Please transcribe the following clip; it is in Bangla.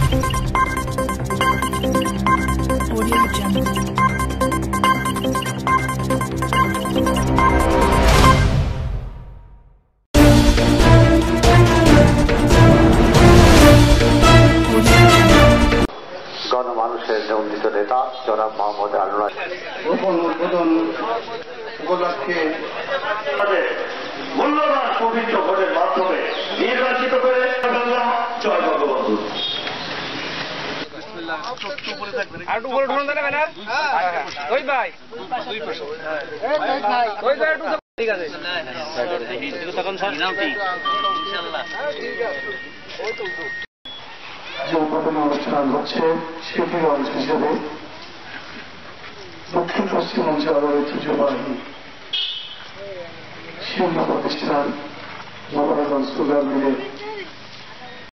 গণমানুষের নন্দিত নেতা জনাব মোহাম্মদ আনোয়ার রোপণ উদ্বোধন উপলক্ষে মূল্যবান পবিত্র ভোটের মাধ্যমে নির্বাচিত করে জয় বঙ্গবন্ধু। আর উপরে উঠুন দেবে না ওই ভাই ওই ভাই ঠিক আছে তখন স্যার ইনশাআল্লাহ যে উদ্বোধনী অনুষ্ঠান হচ্ছে সেটির অংশ হিসেবে দক্ষিণ পশ্চিমাঞ্চলের ঐতিহ্যবাহী শিল্প প্রতিষ্ঠান নবরগঞ্জ সুগার মিলে